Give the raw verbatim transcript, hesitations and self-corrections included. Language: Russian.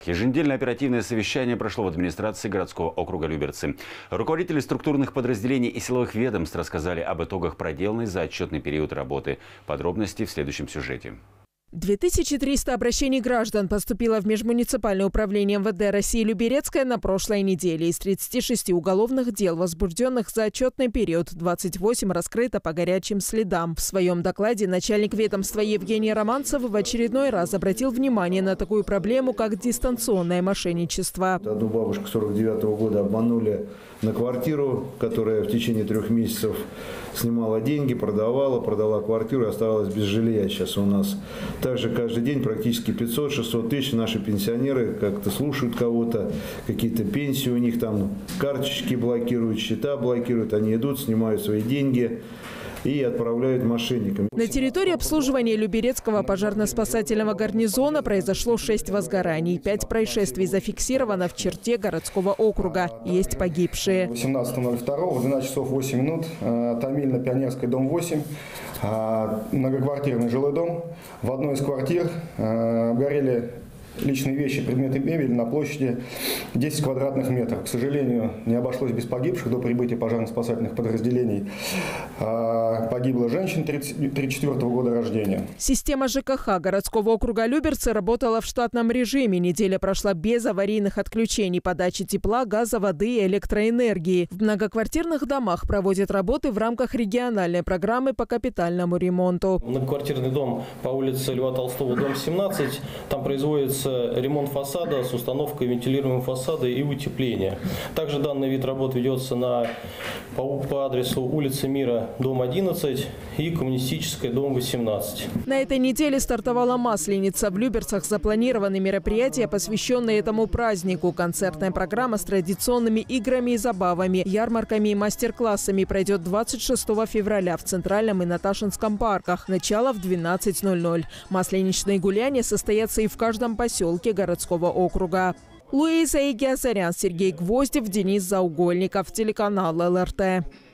Еженедельное оперативное совещание прошло в администрации городского округа Люберцы. Руководители структурных подразделений и силовых ведомств рассказали об итогах проделанной за отчетный период работы. Подробности в следующем сюжете. две тысячи триста обращений граждан поступило в межмуниципальное управление эм вэ дэ России Люберецкая на прошлой неделе. Из тридцати шести уголовных дел, возбужденных за отчетный период, двадцать восемь раскрыто по горячим следам. В своем докладе начальник ведомства Евгений Романцев в очередной раз обратил внимание на такую проблему, как дистанционное мошенничество. Одну бабушку сорок девятого года обманули на квартиру, которая в течение трех месяцев снимала деньги, продавала, продала квартиру и оставалась без жилья сейчас у нас. Также каждый день практически пятьсот-шестьсот тысяч наши пенсионеры как-то слушают кого-то, какие-то пенсии у них там, карточки блокируют, счета блокируют, они идут, снимают свои деньги и отправляют мошенникам. На территории обслуживания Люберецкого пожарно-спасательного гарнизона произошло шесть возгораний. Пять происшествий зафиксировано в черте городского округа. Есть погибшие. восемнадцатого ноль второго в двенадцать часов восемь минут Томильно-Пионерская, дом восемь, многоквартирный жилой дом. В одной из квартир горели личные вещи, предметы мебели на площади десять квадратных метров. К сожалению, не обошлось без погибших. До прибытия пожарно-спасательных подразделений погибла женщина тридцать четвёртого года рождения. Система жэ ка ха городского округа Люберцы работала в штатном режиме. Неделя прошла без аварийных отключений подачи тепла, газа, воды и электроэнергии. В многоквартирных домах проводят работы в рамках региональной программы по капитальному ремонту. Многоквартирный дом по улице Льва Толстого, дом семнадцать. Там производится ремонт фасада с установкой вентилируемого фасада и утепления. Также данный вид работ ведется на, по, по адресу улица Мира, дом одиннадцать и Коммунистическая, дом восемнадцать. На этой неделе стартовала Масленица. В Люберцах запланированы мероприятия, посвященные этому празднику. Концертная программа с традиционными играми и забавами, ярмарками и мастер-классами пройдет двадцать шестого февраля в Центральном и Наташинском парках. Начало в двенадцать ноль ноль. Масленичные гуляния состоятся и в каждом поселке городского округа. Луиза Игиазарян, Сергей Гвоздев, Денис Заугольников, телеканал эл эр тэ.